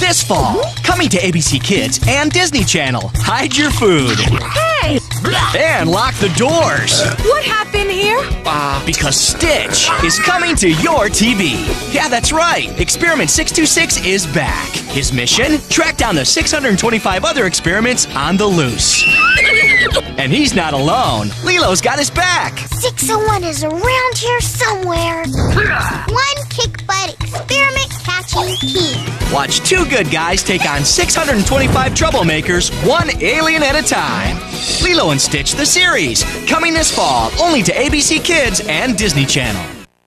this fall. Coming to ABC Kids and Disney Channel. Hide your food. Hey! And lock the doors. What happened here? Because Stitch is coming to your TV. Yeah, that's right. Experiment 626 is back. His mission? Track down the 625 other experiments on the loose. And he's not alone. Lilo's got his back. 601 is around here somewhere. One kick-butt experiment catching key. Watch two good guys take on 625 troublemakers, one alien at a time. Lilo and Stitch the series, coming this fall only to ABC Kids and Disney Channel.